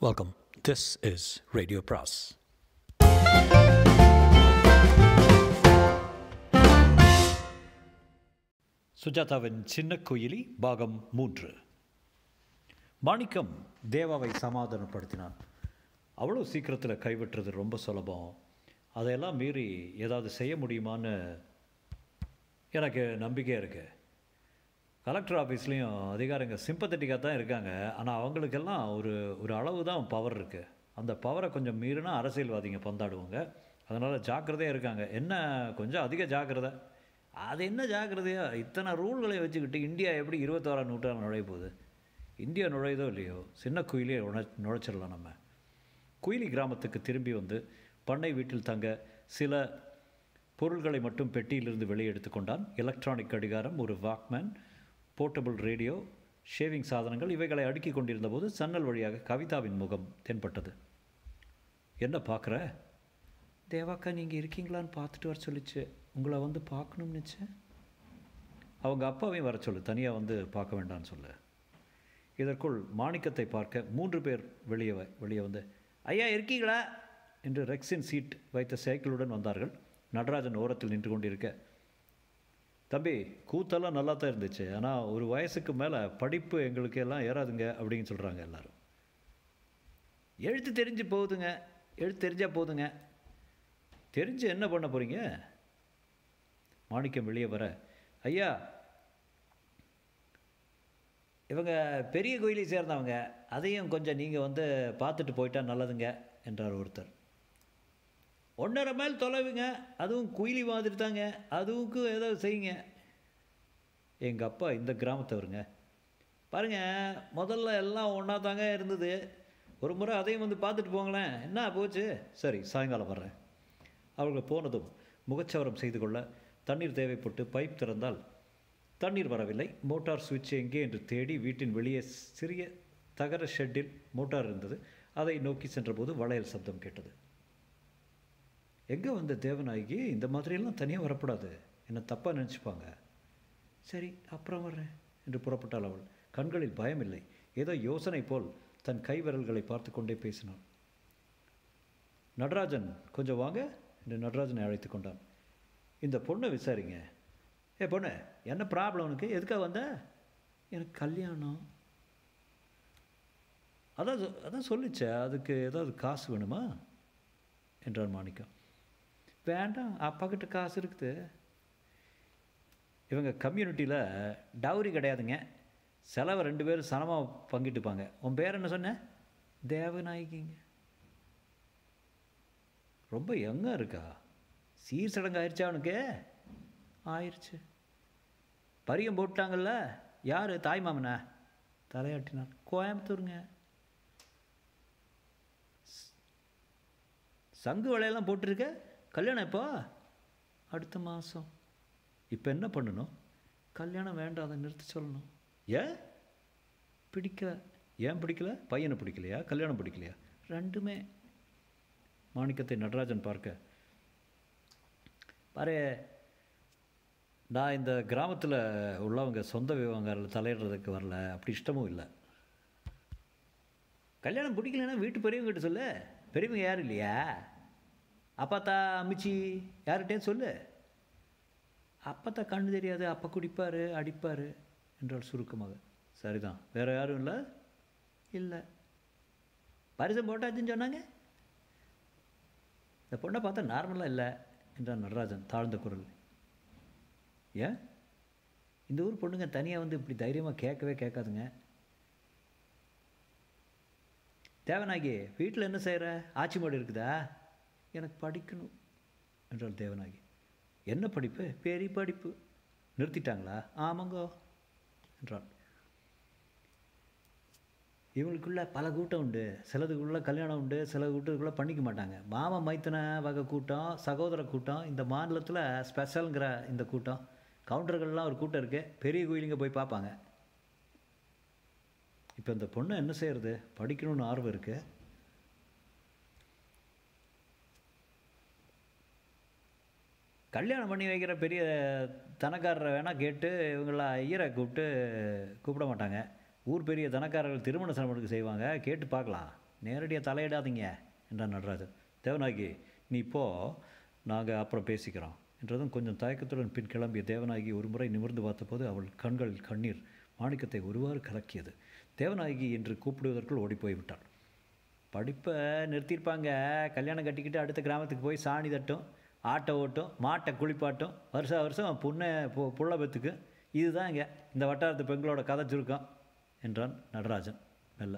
Welcome. This is Radio Pras. சுஜாதாவின் சின்ன குயிலி பாகம் 3. மாணிக்கம் தேவாவை சமாதானப்படுத்தினான். அவ்வளோ சீக்கிரத்தில் கைவிட்டுறது ரொம்ப சுலபம். அதையெல்லாம் மீறி ஏதாவது செய்ய முடியுமான்னு எனக்கு நம்பிக்கை இருக்குது. கலெக்டர் ஆஃபீஸ்லேயும் அதிகாரிங்க சிம்பத்தட்டிக்காக தான் இருக்காங்க. ஆனால் அவங்களுக்கெல்லாம் ஒரு அளவு தான் பவர் இருக்குது. அந்த பவரை கொஞ்சம் மீறினா அரசியல்வாதிங்க பந்தாடுவாங்க. அதனால் ஜாக்கிரதையாக இருக்காங்க. என்ன கொஞ்சம் அதிக ஜாக்கிரதை. அது என்ன ஜாக்கிரதையாக இத்தனை ரூல்களை வச்சுக்கிட்டு இந்தியா எப்படி 21ஆம் நூற்றாண்டு நுழைய போகுது? இந்தியா நுழையதோ இல்லையோ, சின்ன குயிலே நுழைச்சிடலாம். நம்ம குயிலி கிராமத்துக்கு திரும்பி வந்து பண்ணை வீட்டில் தங்க சில பொருள்களை மட்டும் பெட்டியிலிருந்து வெளியே எடுத்து கொண்டான். எலக்ட்ரானிக் கடிகாரம், ஒரு வாக்மேன், போர்ட்டபிள் ரேடியோ, ஷேவிங் சாதனங்கள் இவைகளை அடுக்கி கொண்டிருந்த போது சன்னல் வழியாக கவிதாவின் முகம் தென்பட்டது. என்ன பார்க்குற? தேவாக்கா நீங்கள் இருக்கீங்களான்னு பார்த்துட்டு வர சொல்லிச்சு. உங்களை வந்து பார்க்கணும்னுச்சு. அவங்க அப்பாவையும் வர சொல்லு, தனியாக வந்து பார்க்க வேண்டான்னு சொல்லு. இதற்குள் மாணிக்கத்தை பார்க்க 3 பேர் வெளியே வந்து, ஐயா இருக்கீங்களா என்று ரெக்ஸின் சீட் வைத்த சைக்கிளுடன் வந்தார்கள். நடராஜன் ஓரத்தில் நின்று கொண்டிருக்க, தம்பி கூத்தெல்லாம் நல்லா தான் இருந்துச்சு, ஆனால் ஒரு வயசுக்கு மேலே படிப்பு எங்களுக்கு எல்லாம் ஏறாதுங்க அப்படின்னு சொல்கிறாங்க எல்லோரும். எழுத்து தெரிஞ்சு போகுதுங்க, எழுத்து தெரிஞ்சால் போதுங்க. தெரிஞ்சு என்ன பண்ண போகிறீங்க? மாணிக்கம் வெளியே வர, ஐயா இவங்க பெரிய கோயிலை சேர்ந்தவங்க, அதையும் கொஞ்சம் நீங்கள் வந்து பார்த்துட்டு போயிட்டா நல்லதுங்க என்றார் ஒருத்தர். 1.5 மைல் தொலைவுங்க, அதுவும் குயிலி மாதிரி தாங்க, அதுவுக்கு ஏதாவது செய்யுங்க. எங்கள் அப்பா இந்த கிராமத்தவருங்க. பாருங்கள், முதல்ல எல்லாம் ஒன்றா தாங்க இருந்தது. ஒரு முறை அதையும் வந்து பார்த்துட்டு போங்களேன். என்ன போச்சு? சரி, சாயங்காலம் வர்றேன். அவர்கள் போனதும் முகச்சவரம் செய்து கொள்ள தண்ணீர் தேவைப்பட்டு பைப் திறந்தால் தண்ணீர் வரவில்லை. மோட்டார் சுவிட்ச் எங்கே என்று தேடி வீட்டின் வெளியே சிறிய தகர ஷெட்டில் மோட்டார் இருந்தது. அதை நோக்கி சென்றபோது வளையல் சப்தம் கேட்டது. எங்கே வந்த தேவநாயகி? இந்த மாதிரியெல்லாம் தனியாக வரக்கூடாது, என்னை தப்பாக நினச்சிப்பாங்க. சரி, அப்புறம் வர்றேன் என்று புறப்பட்டாள் அவள். கண்களில் பயமில்லை, ஏதோ யோசனை போல் தன் கை விரல்களை பார்த்து கொண்டே பேசினாள். நடராஜன் கொஞ்சம் வாங்க என்று நடராஜனை அழைத்து கொண்டான். இந்த பொண்ணை விசாரிங்க. ஏ பொண்ணு, என்ன ப்ராப்ளம் உனக்கு? எதுக்காக வந்த? எனக்கு கல்யாணம். அதான் சொல்லிச்சே, அதுக்கு ஏதாவது காசு வேணுமா என்றார் மாணிக்கம். வேண்டாம், அப்பா கிட்ட காசு இருக்குது. இவங்க கம்யூனிட்டியில் டவுரி கிடையாதுங்க, செலவை 2 பேரும் சனமாக பங்கிட்டுப்பாங்க. உன் பேர் என்ன சொன்ன? தேவநாயகிங்க. ரொம்ப யங்கா இருக்கா? சீர் சடங்கு ஆயிடுச்சா அவனுக்கு? ஆயிடுச்சு. பரியம் போட்டாங்கல்ல? யார்? தாய் மாமனா? தலையாட்டினார். கோயம்புத்தூருங்க. சங்கு வளையெல்லாம் போட்டிருக்க. கல்யாணம் எப்போ? அடுத்த மாதம். இப்போ என்ன பண்ணணும்? கல்யாணம் வேண்டாம், அதை நிறுத்தி சொல்லணும். ஏன் பிடிக்கல? ஏன் பிடிக்கல? பையனை பிடிக்கலையா, கல்யாணம் பிடிக்கலையா? ரெண்டுமே. மாணிக்கத்தை நடராஜன் பார்க்க, பாரு, நான் இந்த கிராமத்தில் உள்ளவங்க சொந்த விவகாரத்தில் தலையிடுறதுக்கு வரல, அப்படி இஷ்டமும் இல்லை. கல்யாணம் பிடிக்கலன்னா வீட்டு பெரியவங்ககிட்ட சொல்லு. பெரியவங்க யாரும் இல்லையா? அப்பாத்தா அம்மிச்சி யார்கிட்டேன்னு சொல்லு. அப்பத்தா கண்ணு தெரியாது, அப்பா குடிப்பார் அடிப்பார் என்றால் சுருக்கமாக. சரிதான், வேறு யாரும் இல்லை? இல்லை. பரிசம் போட்டாச்சுன்னு சொன்னாங்க. இந்த பொண்ணை பார்த்தா நார்மலாக இல்லை என்றான் நடராஜன் தாழ்ந்த குரல். ஏன்? இந்த ஊர் பொண்ணுங்க தனியாக வந்து இப்படி தைரியமாக கேட்கவே கேட்காதுங்க. தேவநாயகி, வீட்டில் என்ன செய்கிற? ஆட்சி மாடு இருக்குதா? எனக்கு படிக்கணும் என்றாள் தேவநாயகி. என்ன படிப்பு? பெரிய படிப்பு. நிறுத்திட்டாங்களா? ஆமாங்கோ என்றாள். இவங்களுக்குள்ள பல கூட்டம் உண்டு. சிலதுக்குள்ளே கல்யாணம் உண்டு, சில கூட்டத்துக்குள்ளே பண்ணிக்க மாட்டாங்க. மாமா மைத்தனை வகை கூட்டம், சகோதர கூட்டம், இந்த மாநிலத்தில் ஸ்பெஷலுங்கிற இந்த கூட்டம். கவுண்டர்கள்லாம் ஒரு கூட்டம் இருக்குது. பெரிய கோயிலுங்க போய் பார்ப்பாங்க. இப்போ இந்த பொண்ணை என்ன செய்கிறது? படிக்கணும்னு ஆர்வம் இருக்குது. கல்யாணம் பண்ணி வைக்கிற பெரிய தனக்காரரை வேணால் கேட்டு இவங்கள ஐயரை கூப்பிட மாட்டாங்க. ஊர் பெரிய தனக்காரர்கள் திருமண சடங்குக்கு செய்வாங்க, கேட்டு பார்க்கலாம். நேரடியாக தலையிடாதீங்க என்றான் நடராஜன். தேவநாயகி, நீ இப்போது, நாங்கள் அப்புறம் பேசிக்கிறோம் என்றதும் கொஞ்சம் தயக்கத்துடன் பின் கிளம்பிய தேவநாயகி ஒரு முறை நிமிர்ந்து பார்த்தபோது அவள் கண்களில் கண்ணீர் மாணிக்கத்தை ஒருவாறு கலக்கியது. தேவநாயகி என்று கூப்பிடுவதற்குள் ஓடிப்போய் விட்டாள். படிப்பை நிறுத்தியிருப்பாங்க, கல்யாணம் கட்டிக்கிட்டு அடுத்த கிராமத்துக்கு போய் சாணி தட்டும், ஆட்டை ஓட்டும், மாட்டை குளிப்பாட்டும், வருஷம் புள்ள பெத்துக்கு. இதுதான் இங்கே இந்த வட்டாரத்து பெண்களோட கதை சுருக்கம் என்றான் நடராஜன் மெல்ல.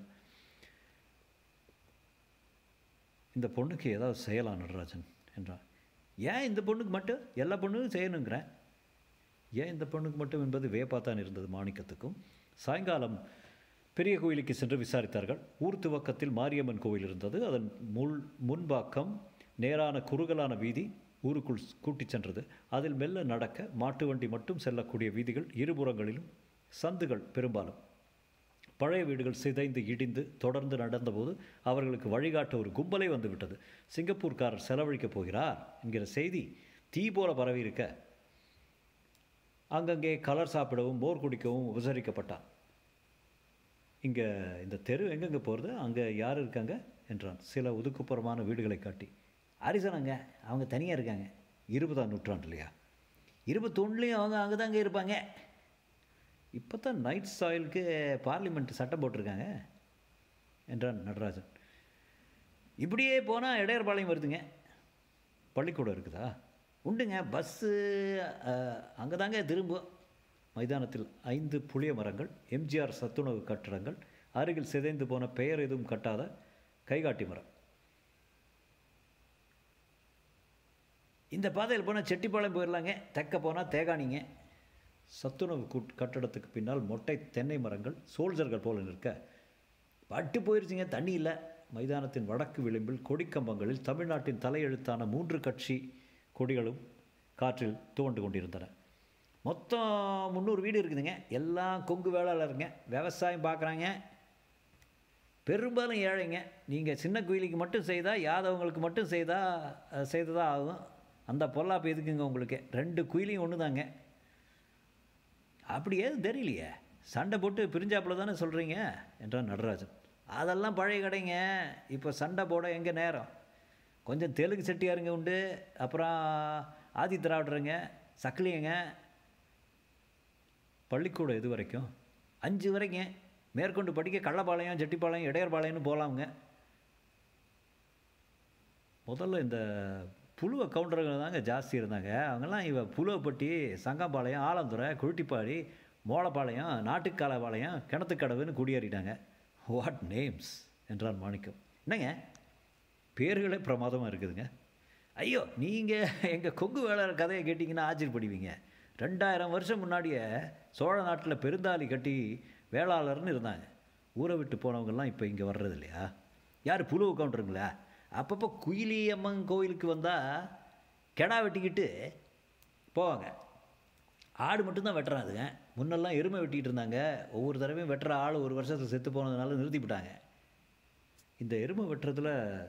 இந்த பொண்ணுக்கு ஏதாவது செய்யலாம் நடராஜன் என்றான். ஏன் இந்த பொண்ணுக்கு மட்டும்? எல்லா பொண்ணுக்கும் செய்யணுங்கிறேன். ஏன் இந்த பொண்ணுக்கு மட்டும் என்பது வியப்பாத்தான் இருந்தது மாணிக்கத்துக்கும். சாயங்காலம் பெரிய கோயிலுக்கு சென்று விசாரித்தார்கள். ஊர் துவக்கத்தில் மாரியம்மன் கோவில் இருந்தது. அதன் முன்பாக்கம் நேரான குறுகலான வீதி ஊருக்குள் கூட்டிச் சென்றது. அதில் மெல்ல நடக்க மாட்டு வண்டி மட்டும் செல்லக்கூடிய வீதிகள், இருபுறங்களிலும் சந்துகள். பெரும்பாலும் பழைய வீடுகள் சிதைந்து இடிந்து தொடர்ந்து நடந்தபோது அவர்களுக்கு வழிகாட்ட ஒரு கும்பலே வந்துவிட்டது. சிங்கப்பூர்காரர் செலவழிக்கப் போகிறார் என்கிற செய்தி தீ போல பரவி இருக்க அங்கங்கே கலர் சாப்பிடவும் மோர் குடிக்கவும் உபசரிக்கப்பட்டான். இங்கே இந்த தெரு எங்கெங்கே போகிறது? அங்கே யார் இருக்காங்க என்றான் சில ஒதுக்குப்புறமான வீடுகளை காட்டி. அரிசனங்க, அவங்க தனியாக இருக்காங்க. 20ஆம் நூற்றாண்டு இல்லையா? 21லேயும் அவங்க அங்கே தாங்க இருப்பாங்க. இப்போ தான் நைட் சாயிலுக்கு பார்லிமெண்ட் சட்டம் போட்டிருக்காங்க என்றான் நடராஜன். இப்படியே போனால் இடையர்பாளையம் வருதுங்க. பள்ளிக்கூடம் இருக்குதா? உண்டுங்க, பஸ்ஸு அங்கே தாங்க திரும்பும். மைதானத்தில் 5 புளிய மரங்கள், எம்ஜிஆர் சத்துணவு கட்டடங்கள், அருகில் சிதைந்து போன பெயர் எதுவும் கட்டாத கைகாட்டி மரம். இந்த பாதையில் போனால் செட்டிப்பாளையம் போயிடலாங்க. தெற்க போனால் தேகானிங்க. சத்துணவு கட்டடத்துக்கு பின்னால் மொட்டை தென்னை மரங்கள் சோல்ஜர்கள் போல நிற்க. பட்டு போயிடுச்சுங்க, தண்ணி இல்லை. மைதானத்தின் வடக்கு விளிம்பில் கொடிக்கம்பங்களில் தமிழ்நாட்டின் தலையெழுத்தான 3 கட்சி கொடிகளும் காற்றில் துவண்டு கொண்டிருந்தன. மொத்தம் 300 வீடு இருக்குதுங்க. எல்லாம் கொங்கு வேளாளருங்க. விவசாயம் பார்க்குறாங்க. பெரும்பாலும் ஏழைங்க. நீங்கள் சின்ன குயிலிக்கு மட்டும் செய்தால், யாதவங்களுக்கு மட்டும் செய்ததாக ஆகும். அந்த பொல்லாப்பு எதுக்குங்க உங்களுக்கு? 2 குயிலையும் ஒன்று தாங்க. அப்படி ஏதும் தெரியலையே. சண்டை போட்டு பிரிஞ்சாப்புல தானே சொல்கிறீங்க என்றான் நடராஜன். அதெல்லாம் பழைய கடைங்க. இப்போ சண்டை போட எங்கே நேரம்? கொஞ்சம் தெலுங்கு செட்டியாருங்க உண்டு, அப்புறம் ஆதி திராவிடருங்க, சக்கிலியங்க. பள்ளிக்கூடம் எது வரைக்கும்? 5 வரைக்கும். மேற்கொண்டு படிக்க கள்ளப்பாளையம், செட்டிப்பாளையம், இடையர்பாளையம்னு போகலாமுங்க. முதல்ல இந்த புழுவ கவுண்டர்கள் தாங்க ஜாஸ்தி இருந்தாங்க. அவங்கெல்லாம் புழுவப்பட்டி, சங்கம்பாளையம், ஆலந்துறை, குழுட்டிப்பாடி, மோளப்பாளையம், நாட்டுக்காலபாளையம், கிணத்துக்கடவுன்னு குடியேறிட்டாங்க. வாட் நேம்ஸ் என்றான் மாணிக்கம். என்னங்க பேர்களே பிரமாதமாக இருக்குதுங்க. ஐயோ, நீங்கள் எங்கள் கொங்கு வேளாளர் கதையை கேட்டிங்கன்னா ஆச்சரியப்படுவீங்க. 2000 வருஷம் முன்னாடியே சோழ நாட்டில் பெருந்தாலி கட்டி வேளாளர்னு இருந்தாங்க. ஊரை விட்டு போனவங்கெல்லாம் இப்போ இங்கே வர்றது இல்லையா? யார்? புழுவு கவுண்டருங்களா? அப்பப்போ குயிலி அம்மன் கோயிலுக்கு வந்தால் கெடா வெட்டிக்கிட்டு போவாங்க. ஆடு மட்டும்தான் வெட்டுறாதுங்க. முன்னெல்லாம் எருமை வெட்டிக்கிட்டு இருந்தாங்க. ஒவ்வொரு தடவையும் வெட்டுற ஆள் ஒரு வருஷத்துக்கு செத்து போனதுனால நிறுத்திவிட்டாங்க. இந்த எருமை வெட்டுறதுல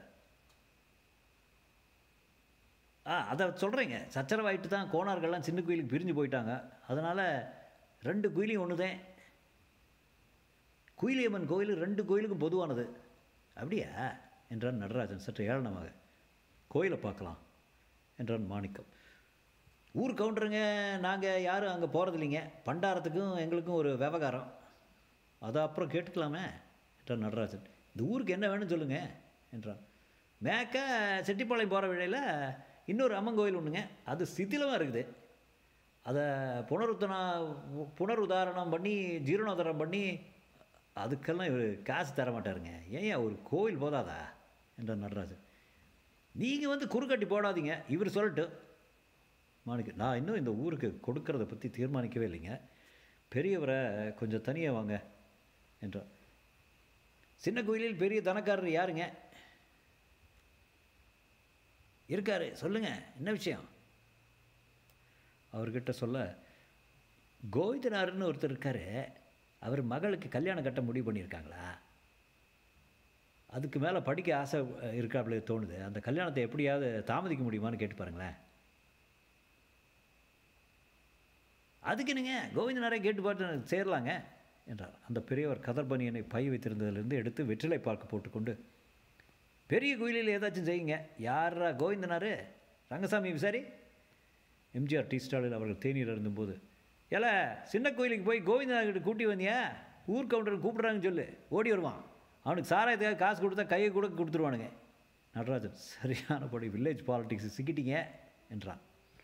அதை சொல்கிறேங்க. சச்சரவாயிட்டு தான் கோணார்கள்லாம் சின்ன கோயிலுக்கு பிரிஞ்சு போயிட்டாங்க. அதனால் 2 குயிலையும் ஒன்று தான். குயிலியம்மன் கோயில் 2 கோயிலுக்கும் பொதுவானது. அப்படியா என்றான் நடராஜன் சற்று ஏளனமாக. கோயிலை பார்க்கலாம் என்றான் மாணிக்கம். ஊர் கவுண்டருங்க, நாங்கள் யாரும் அங்கே போகிறதில்லைங்க. பண்டாரத்துக்கும் எங்களுக்கும் ஒரு விவகாரம். அதை அப்புறம் கேட்டுக்கலாமே என்றான் நடராஜன். இந்த ஊருக்கு என்ன வேணும்னு சொல்லுங்கள் என்றான். மேக்க செட்டிப்பாளையம் போகிற வழியில் இன்னொரு அம்மன் கோயில் ஒன்றுங்க. அது சிதிலமாக இருக்குது. அதை புனருதாரணம் பண்ணி ஜீரணோதாரம் பண்ணி அதுக்கெல்லாம் இவர் காசு தர மாட்டாருங்க. ஏன் ஒரு கோவில் போதாதா என்றான் நடராஜன். நீங்கள் வந்து குறுக்கட்டி போடாதீங்க, இவர் சொல்லட்டு. மாணிக்க, நான் இன்னும் இந்த ஊருக்கு கொடுக்கறத பற்றி தீர்மானிக்கவே இல்லைங்க. பெரியவரை கொஞ்சம் தனியாக வாங்க என்றார். சின்ன கோயிலில் பெரிய தனக்காரர் யாருங்க இருக்காரு? சொல்லுங்கள், என்ன விஷயம்? அவர்கிட்ட சொல்ல, கோவிந்தனாருன்னு ஒருத்தர் இருக்கார். அவர் மகளுக்கு கல்யாணம் கட்ட முடிவு பண்ணியிருக்காங்களா? அதுக்கு மேலே படிக்க ஆசை இருக்காப்புல தோணுது. அந்த கல்யாணத்தை எப்படியாவது தாமதிக்க முடியுமான்னு கேட்டு பாருங்களேன். அதுக்கு என்னங்க, கோவிந்தனாரே கேட்டு பார்த்து சேரலாங்க என்றார். அந்த பெரியவர் கதர்பனியனை பை வைத்திருந்ததிலிருந்து எடுத்து வெற்றிலை பார்க்க போட்டுக்கொண்டு, பெரிய கோயிலில் ஏதாச்சும் செய்யுங்க. யாரா கோவிந்தனார்? ரங்கசாமி விசாரி. எம்ஜிஆர் டீ ஸ்டாலில் அவர்கள் தேநீர் இருந்தபோது, ஏல சின்ன கோயிலுக்கு போய் கோவிந்தனார்கிட்ட கூட்டி வந்தியா? ஊர் கவுண்டர் கூப்பிட்றாங்கன்னு சொல்லு, ஓடி வருவான். அவனுக்கு சாராயத்துக்காக காசு கொடுத்தா கையை கூட கொடுத்துருவானுங்க. நடராஜன், சரியானபடி வில்லேஜ் பாலிடிக்ஸ் சிக்கிட்டீங்க என்றான்.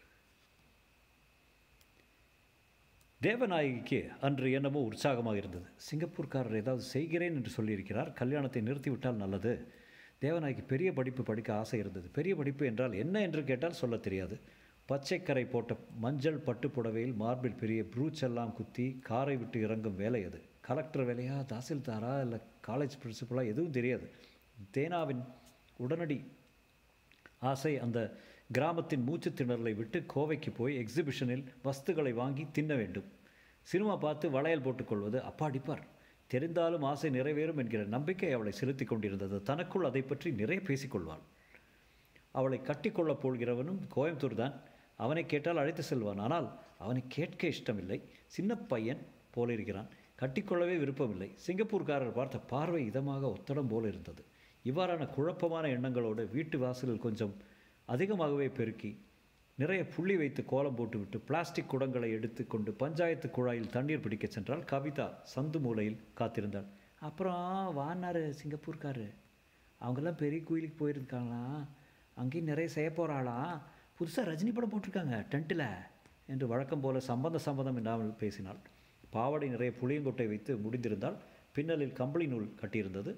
தேவநாயகிக்கு அன்று என்னமோ உற்சாகமாக இருந்தது. சிங்கப்பூர்காரர் ஏதாவது செய்கிறேன் என்று சொல்லியிருக்கிறார், கல்யாணத்தை நிறுத்திவிட்டால் நல்லது. தேவநாயகி பெரிய படிப்பு படிக்க ஆசை இருந்தது. பெரிய படிப்பு என்றால் என்ன என்று கேட்டால் சொல்ல தெரியாது. பச்சைக்கரை போட்ட மஞ்சள் பட்டு புடவையில் மார்பில் பெரிய ப்ரூச் எல்லாம் குத்தி காரை விட்டு இறங்கும் வேலை அது. கலெக்டர் வேலையா, தாசில்தாரா, இல்லை காலேஜ் பிரின்சிபலாக எதுவும் தெரியாது. தேனாவின் உடனடி ஆசை அந்த கிராமத்தின் மூச்சு திணறலை விட்டு கோவைக்கு போய் எக்ஸிபிஷனில் வஸ்துகளை வாங்கி தின்ன வேண்டும். சினிமா பார்த்து வளையல் போட்டுக்கொள்வது அப்பாடிப்பார். தெரிந்தாலும் ஆசை நிறைவேறும் என்கிற நம்பிக்கை அவளை செலுத்தி கொண்டிருந்தது. தனக்குள் அதை பற்றி நிறைய பேசிக்கொள்வாள். அவளை கட்டிக்கொள்ளப் போகிறவனும் கோயம்புத்தூர் தான். அவனை கேட்டால் அழைத்து செல்வான். ஆனால் அவனை கேட்க இஷ்டமில்லை. சின்ன பையன் போலிருக்கிறான். கட்டிக்கொள்ளவே விருப்பமில்லை. சிங்கப்பூர்காரர் பார்த்த பார்வை இதமாக ஒத்தடம் போல இருந்தது. இவ்வாறான குழப்பமான எண்ணங்களோடு வீட்டு வாசலில் கொஞ்சம் அதிகமாகவே பெருக்கி நிறைய புள்ளி வைத்து கோலம் போட்டுவிட்டு பிளாஸ்டிக் குடங்களை எடுத்து கொண்டு பஞ்சாயத்து குழாயில் தண்ணீர் பிடிக்க சென்றால் கவிதா சந்து மூலையில் காத்திருந்தாள். அப்புறம் வானார் சிங்கப்பூர்காரு, அவங்கெல்லாம் பெரிய கோயிலுக்கு போயிருக்காங்களாம், அங்கேயும் நிறைய செய்ய போகிறாளாம், புதுசாக ரஜினி படம் போட்டிருக்காங்க டென்ட்டில் என்று வழக்கம் போல சம்பந்தம் இல்லாமல் பேசினாள். பாவாடை நிறைய புளியங்கொட்டை வைத்து முடிந்திருந்தால் பின்னலில் கம்பளி நூல் கட்டியிருந்தது.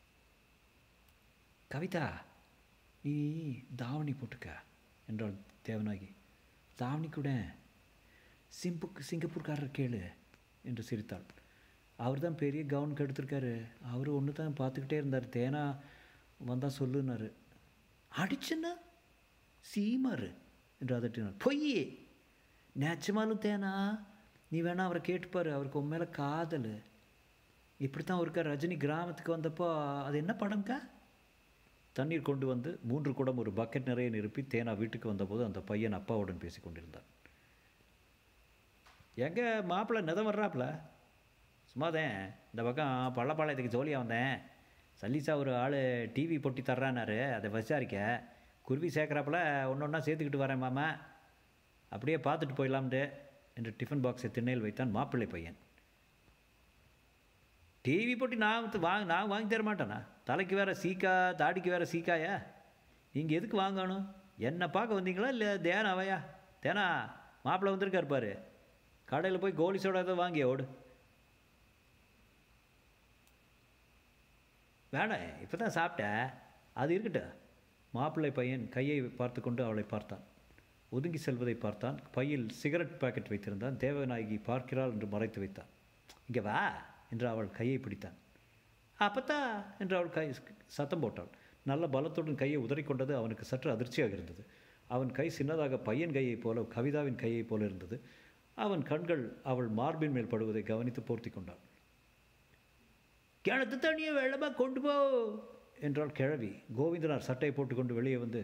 கவிதா, நீ தாவணி போட்டுக்க என்றாள் தேவநாயகி. தாவணி கூட சிங்கப்பூர்காரர் கேளு என்று சிரித்தாள். அவர் தான் பெரிய கவுனுக்கு எடுத்திருக்காரு. அவர் ஒன்று தான் பார்த்துக்கிட்டே இருந்தார். தேனா வந்தால் சொல்லுன்னாரு. அடிச்சுன்னா சீமாரு என்று அதட்டினார். பொய், நேச்சமாலும் தேனா, நீ வேணா அவரை கேட்டுப்பார். அவருக்கு உன் மேலே காதல். இப்படித்தான் ஒருக்கா ரஜினி கிராமத்துக்கு வந்தப்போ, அது என்ன படம்க்கா? தண்ணீர் கொண்டு வந்து 3 குடம் ஒரு பக்கெட் நிறைய நிரப்பி தேனா வீட்டுக்கு வந்தபோது அந்த பையன் அப்பாவுடன் பேசி கொண்டிருந்தான். எங்கே மாப்பிள்ளை நெதம் வர்றாப்புல? சும்மாதேன், இந்த பக்கம் பள்ளப்பாளையத்துக்கு ஜோலியாக வந்தேன். சல்லீஸா ஒரு ஆள் டிவி பொட்டி தர்றானாரு, அதை விசாரிக்க. குருவி சேர்க்குறாப்புல ஒன்று ஒன்றா சேர்த்துக்கிட்டு வரேன் மாமா, அப்படியே பார்த்துட்டு போயிடலாம்ட்டு என்று டிஃபன் பாக்ஸை திண்ணையில் வைத்தான் மாப்பிள்ளை பையன். டிவி போட்டு நான் வாங்கி தர மாட்டேண்ணா. தலைக்கு வேறு சீக்கா, தாடிக்கு வேறு சீக்காயா? நீங்கள் எதுக்கு வாங்கணும்? என்னை பார்க்க வந்தீங்களா இல்லை தேனாவையா? தேனா மாப்பிள்ளை வந்திருக்காரு பாரு, கடையில் போய் கோலி சோடா ஏதோ வாங்கி ஓடு. வேணாம், இப்போ தான் சாப்பிட்டேன், அது இருக்கட்டும். மாப்பிள்ளை பையன் கையை பார்த்து கொண்டு அவளை பார்த்தான். ஒதுங்கி செல்வதை பார்த்தான். பையில் சிகரெட் பாக்கெட் வைத்திருந்தான். தேவநாயகி பார்க்கிறாள் என்று மறைத்து வைத்தான். இங்கே வா என்று அவள் கையை பிடித்தான். அப்பத்தா என்று அவள் சத்தம் போட்டாள். நல்ல பலத்துடன் கையை உதறிக்கொண்டது அவனுக்கு சற்று அதிர்ச்சியாக இருந்தது. அவன் கை சின்னதாக பையன் கையைப் போல, கவிதாவின் கையைப் போல இருந்தது. அவன் கண்கள் அவள் மார்பின் மேல் படுவதை கவனித்து போர்த்தி கொண்டாள். கிணத்து தண்ணியை வெள்ளமாக கொண்டு போ என்றாள் கிழவி. கோவிந்தனார் சட்டையை போட்டுக்கொண்டு வெளியே வந்து,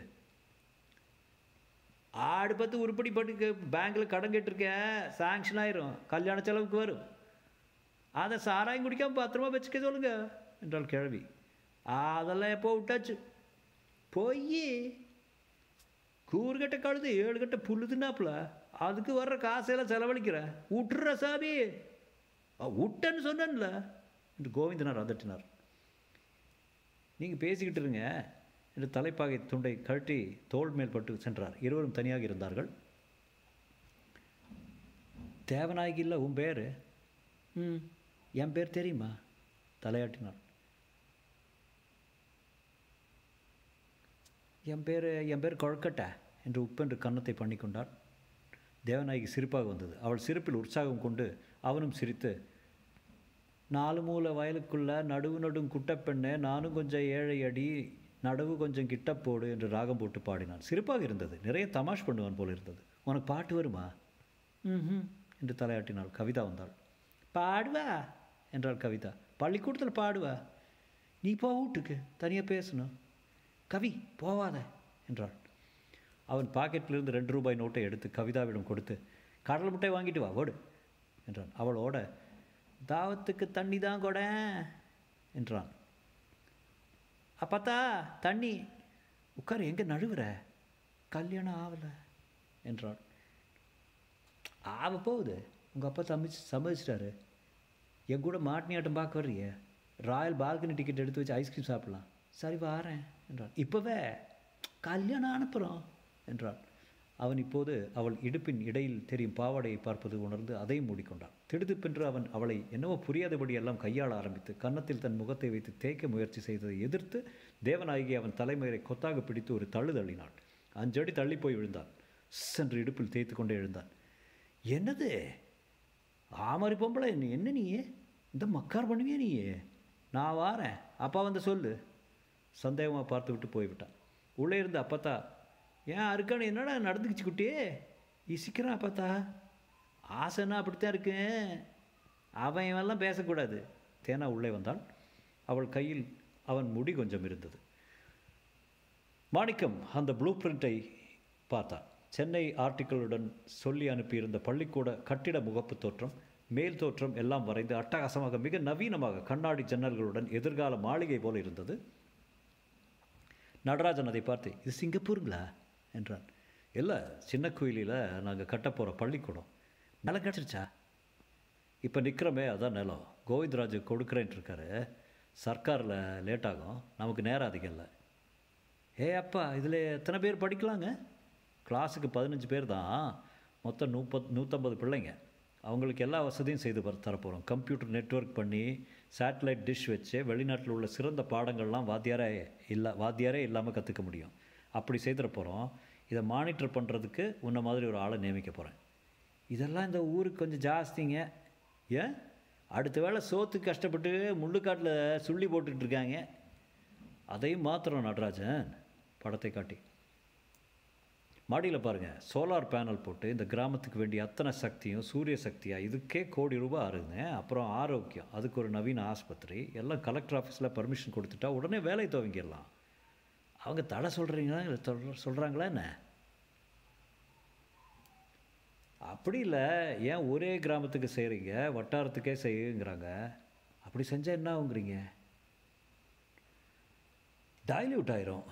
ஆடு பத்து உருப்படி பட்டு பேங்கில் கடன் கேட்டிருக்க, சாங்ஷன் ஆயிரும், கல்யாண செலவுக்கு வரும், அதை சாராயம் குடிக்காமல் பத்திரமா வச்சுக்க சொல்லுங்க என்றாள் கிழவி. அதெல்லாம் எப்போ விட்டாச்சு. போய் கூறுகட்ட கழுது 7 கட்ட புல்லுதுன்னாப்புல, அதுக்கு வர்ற காசையெல்லாம் செலவழிக்கிறேன், விட்டுற சாமி. விட்டன்னு சொன்னேன்ல என்று கோவிந்தனார் அதட்டினார். நீங்கள் பேசிக்கிட்டு இருங்க என்று தலைப்பாகை துண்டை கழட்டி தோள் மேல் பட்டு சென்றார். இருவரும் தனியாக இருந்தார்கள். தேவநாயகி இல்லை உன் பேர்? என் பேர் தெரியுமா? தலையாட்டினார். என் பேர் கொழக்கட்டை என்று உப்பென்று கன்னத்தை பண்ணி கொண்டார். தேவநாயகி சிரிப்பாக வந்தது. அவள் சிரிப்பில் உற்சாகம் கொண்டு அவனும் சிரித்து, 4 மூலை வயலுக்குள்ள நடுவும் குட்டப்பெண்ணை, நானும் கொஞ்சம் ஏழை அடி, நடவு கொஞ்சம் கிட்ட போடு என்று ராகம் போட்டு பாடினான். சிரிப்பாக இருந்தது. நிறைய தமாஷ் பண்ணுவான் போல் இருந்தது. உனக்கு பாட்டு வருமா? என்று தலையாட்டினாள். கவிதா வந்தாள். பாடுவா என்றாள் கவிதா. பள்ளிக்கூடத்தில் பாடுவா. நீ போ, வீட்டுக்கு தனியாக பேசணும். கவி போவாத என்றாள். அவன் பாக்கெட்டிலிருந்து 2 ரூபாய் நோட்டை எடுத்து கவிதாவிடம் கொடுத்து, கடலை முட்டை வாங்கிட்டு வா ஓடு என்றான். அவளோட, தாவத்துக்கு தண்ணி தான் கொட என்றான். அப்பத்தா தண்ணி. உட்கார், எங்கே நழுவுற? கல்யாணம் ஆகலை என்றாள். ஆக போகுது, உங்கள் அப்பா சம்மதிச்சிட்டாரு. என் கூட மாட்டினியாட்டம் பார்க்க வர்றிய? ராயல் பால்கனி டிக்கெட் எடுத்து வச்சு ஐஸ்கிரீம் சாப்பிட்லாம். சரி வாரேன் என்றாள். இப்போவே கல்யாணம் அனுப்புகிறோம் என்றாள். அவன் இப்போது அவள் இடுப்பின் இடையில் தெரியும் பாவாடையை பார்ப்பது உணர்ந்து அதையும் மூடிக்கொண்டான். திடுதிப்பென்று அவன் அவளை என்னவோ புரியாதபடி எல்லாம் கையாள ஆரம்பித்து கன்னத்தில் தன் முகத்தை வைத்து தேய்க்க முயற்சி செய்ததை எதிர்த்து தேவநாயகி அவன் தலைமயிரை கொத்தாக பிடித்து ஒரு தள்ளு தள்ளினாள். 5 அடி தள்ளி போய் விழுந்தான். சென்று இடுப்பில் தேய்த்து கொண்டே எழுந்தான். என்னது ஆமாரி பொம்பளை, என்ன நீயே இந்த மக்கார் பண்ணுவியே நீயே? நான் வாரேன், அப்பா வந்து சொல்லு. சந்தேகமாக பார்த்து விட்டு போய்விட்டான். உள்ளே இருந்து அப்பத்தா, ஏன் அருக்கானு என்னடா நடந்துக்கிச்சு குட்டியே? சீக்கிரம் அப்பத்தா, ஆசைன்னா அப்படித்தான் இருக்கு, அவன் இவெல்லாம் பேசக்கூடாது. தேனா உள்ளே வந்தாள். அவள் கையில் அவன் முடி கொஞ்சம் இருந்தது. மாணிக்கம் அந்த ப்ளூ பிரிண்டை பார்த்தான். சென்னை ஆர்டிக்கிளுடன் சொல்லி அனுப்பியிருந்த பள்ளிக்கூட கட்டிட முகப்பு தோற்றம், மேல் தோற்றம் எல்லாம் வரைந்து அட்டகாசமாக மிக நவீனமாக கண்ணாடி ஜன்னல்களுடன் எதிர்கால மாளிகை போல இருந்தது. நடராஜன் அதை பார்த்து, இது சிங்கப்பூருங்களா என்றான். இல்லை, சின்ன கோயிலில் நாங்கள் கட்டப்போகிற பள்ளிக்கூடம். நிலம் கிடச்சிருச்சா? இப்போ நிற்கிறோமே அதான் நிலம். கோவிந்தராஜு கொடுக்குறேன்ட்டு இருக்காரு. சர்க்காரில் லேட் ஆகும், நமக்கு நேரம் அதிகம் இல்லை. அப்பா, இதில் எத்தனை பேர் படிக்கலாங்க? கிளாஸுக்கு 15 பேர் தான், மொத்தம் 150 பிள்ளைங்க. அவங்களுக்கு எல்லா வசதியும் செய்து தரப்போகிறோம். கம்ப்யூட்டர் நெட்வொர்க் பண்ணி சேட்டலைட் டிஷ் வச்சு வெளிநாட்டில் உள்ள சிறந்த பாடங்கள்லாம் வாத்தியாரே இல்லாமல் கற்றுக்க முடியும். அப்படி செய்துட போகிறோம். இதை மானிட்டர் பண்ணுறதுக்கு உன்ன மாதிரி ஒரு ஆளை நியமிக்க போகிறேன். இதெல்லாம் இந்த ஊருக்கு கொஞ்சம் ஜாஸ்திங்க. ஏன் அடுத்த வேளை சோத்துக்கு கஷ்டப்பட்டு முள்ளுக்காட்டில் சுள்ளி போட்டுட்ருக்காங்க. அதையும் மாத்திரம் நடராஜன் படத்தை காட்டி. மாடியில் பாருங்கள், சோலார் பேனல் போட்டு இந்த கிராமத்துக்கு வேண்டிய அத்தனை சக்தியும் சூரிய சக்தியாக இதுக்கே ₹1 கோடி ஆகுதுங்க. அப்புறம் ஆரோக்கியம், அதுக்கு ஒரு நவீன ஆஸ்பத்திரி, எல்லாம் கலெக்டர் ஆஃபீஸில் பர்மிஷன் கொடுத்துட்டா உடனே வேலை துவங்கிடலாம். அவங்க தடை சொல்கிறீங்களா இல்லை சொல்கிறாங்களா என்ன? அப்படி இல்லை, ஏன் ஒரே கிராமத்துக்கு செய்கிறீங்க, வட்டாரத்துக்கே செய்யுங்கிறாங்க. அப்படி செஞ்சால் என்ன ஆகுங்கிறீங்க? டைல்யூட் ஆயிரும்.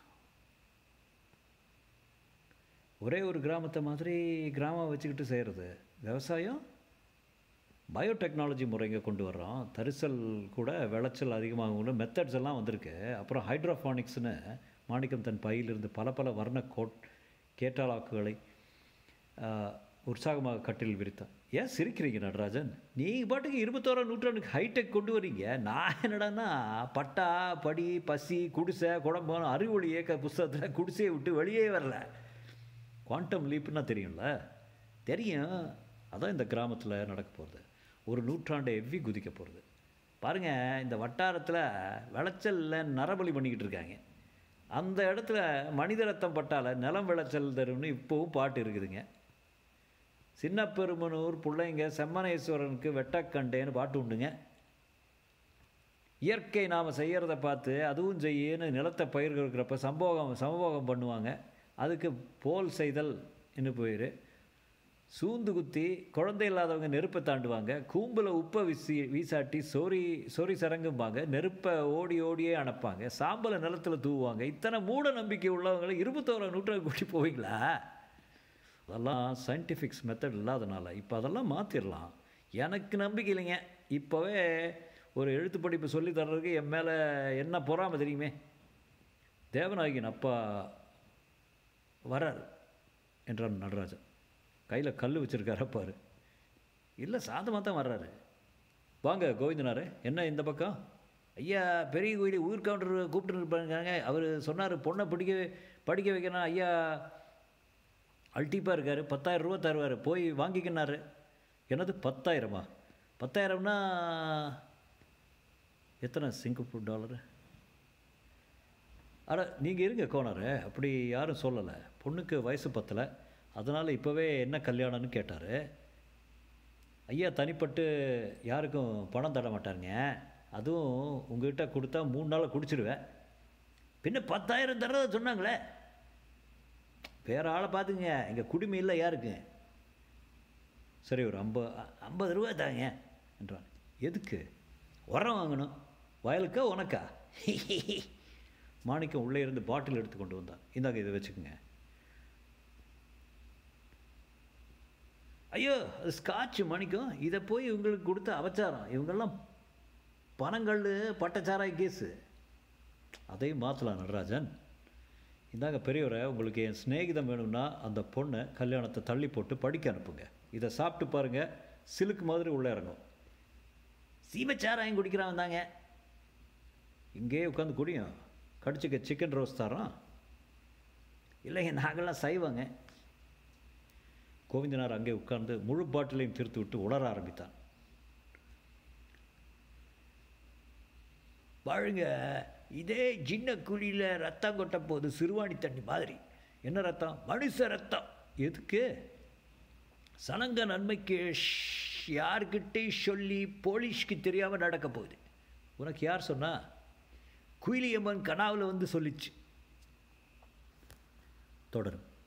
ஒரே ஒரு கிராமத்தை மாதிரி கிராமம் வச்சுக்கிட்டு செய்கிறது விவசாயம். பயோடெக்னாலஜி முறைங்க கொண்டு வர்றோம். தரிசல் கூட விளைச்சல் அதிகமாகும் மெத்தட்ஸ் எல்லாம் வந்திருக்கு. அப்புறம் ஹைட்ரோஃபானிக்ஸ்னு மாணிக்கம் தன் பையிலிருந்து பல வர்ண கேட்டாலாக்குகளை உற்சாகமாக கட்டில் விரித்தான். ஏன் சிரிக்கிறீங்க நடராஜன்? நீங்கள் பாட்டுக்கு 21ஆம் நூற்றாண்டுக்கு ஹைடெக் கொண்டு வரீங்க. நான் என்னடான்னா பட்டா படி பசி குடிசை குடம்பம் அறிவொளி இயக்க புஸ்தகத்தில் குடிசையை விட்டு வெளியே வரல. குவாண்டம் லீப்புன்னா தெரியும்ல? தெரியும். அதான் இந்த கிராமத்தில் நடக்க போகிறது. ஒரு நூற்றாண்டை எவ்வி குதிக்க போகிறது. பாருங்கள், இந்த வட்டாரத்தில் விளைச்சலில் நரபலி பண்ணிக்கிட்டு இருக்காங்க. அந்த இடத்துல மனித ரத்தம் பட்டால் நிலம் விளைச்சல் தரும்னு இப்போவும் பாட்டு இருக்குதுங்க. சின்ன பெருமனூர் பிள்ளைங்க செம்மனேஸ்வரனுக்கு வெட்டக்கண்டேன்னு பாட்டு உண்டுங்க. இயற்கை நாம் செய்கிறத பார்த்து அதுவும் செய்யன்னு நிலத்தை பயிர்கள் இருக்கிறப்ப சமபோகம் பண்ணுவாங்க. அதுக்கு போல் செய்தல் என்று போயிரு. சூந்து குத்தி குழந்தை இல்லாதவங்க நெருப்பை தாண்டுவாங்க. கூம்பில் உப்பை வீசாட்டி சொறி சரங்கும்பாங்க. நெருப்பை ஓடியே அணைப்பாங்க. சாம்பலை நிலத்தில் தூவுவாங்க. இத்தனை மூட நம்பிக்கை உள்ளவங்களை 21ஆம் நூற்றாண்டு கூட்டி போவீங்களா? அதெல்லாம் சயின்டிஃபிக்ஸ் மெத்தட் இல்லாதனால இப்போ அதெல்லாம் மாற்றிடலாம். எனக்கு நம்பிக்கை இல்லைங்க. இப்போவே ஒரு எழுத்து படிப்பு சொல்லி தர்றதுக்கு என் மேலே என்ன பொறாமை தெரியுமே. தேவநாயகின் அப்பா வரார் என்றான் நடராஜன். கையில் கல் வச்சுருக்காரு பாரு. இல்லை, சாதமாக தான் வர்றாரு. வாங்க கோவிந்தனாரே, என்ன இந்த பக்கம்? ஐயா பெரிய கோயில் ஊர் கவுண்டர் கூப்பிட்டு இருப்பாங்க. அவர் சொன்னார் பொண்ணை படிக்க வைக்கணும். ஐயா அல்டிப்பாக இருக்கார், 10,000 ரூபா தருவார், போய் வாங்கிக்கினாரு. என்னது 10,000மா? 10,000னா எத்தனை சிங்கப்பூர் டாலரு? அட நீங்கள் இருங்க கோனார், அப்படி யாரும் சொல்லலை. பொண்ணுக்கு வயசு பத்தலை, அதனால் இப்போவே என்ன கல்யாணம்னு கேட்டார். ஐயா தனிப்பட்டு யாருக்கும் பணம் தர மாட்டாருங்க. அதுவும் உங்கள்கிட்ட கொடுத்தா 3 நாளில் குடிச்சிடுவேன். பின்ன 10,000 தரதை சொன்னாங்களே. வேறு ஆளை பார்த்துங்க, எங்கள் குடிமை இல்லை யாருக்கு. சரி, ஒரு 50 ரூபா தாங்க என்றான். எதுக்கு? உரம் வாங்கணும். வயலுக்கா உனக்கா? மாணிக்கம் உள்ளே இருந்து பாட்டில் எடுத்து கொண்டு வந்தான். இந்தாங்க இதை வச்சுக்கோங்க. ஐயோ அது ஸ்காட்சு மாணிக்கம், இதை போய் இவங்களுக்கு கொடுத்த அபச்சாரம், இவங்கெல்லாம் பணங்கள் பட்டச்சாராய கேஸு, அதையும் மாற்றலாம் நடராஜன். இந்தாங்க பெரியவரை, உங்களுக்கு என் சிநேகிதம் வேணும்னா அந்த பொண்ணை கல்யாணத்தை தள்ளி போட்டு படிக்க அனுப்புங்க. இதை சாப்பிட்டு பாருங்கள், சிலுக்கு மாதிரி உள்ளே இறங்கும். சீமச்சாராயம் குடிக்கிறான் தாங்க, இங்கேயே உட்காந்து குடியும், கடிச்சிக்க சிக்கன் ரோஸ்ட் தரோம். இல்லைங்க நாங்கள்லாம் சைவங்க. கோவிந்தனார் அங்கே உட்கார்ந்து முழு பாட்டிலையும் தீர்த்து விட்டு உளர ஆரம்பித்தான். பாருங்க, இதே சின்ன குழியில் ரத்தம் கொட்ட போது சிறுவாணி தண்ணி மாதிரி. என்ன ரத்தம்? மனுஷ ரத்தம். எதுக்கு? சனங்க நன்மைக்கு. யார்கிட்டையும் சொல்லி போலீஸ்க்கு தெரியாமல் நடக்க போகுது. உனக்கு யார் சொன்னா? குயிலியம்மன் கனாவில் வந்து சொல்லிச்சு. தொடரும்.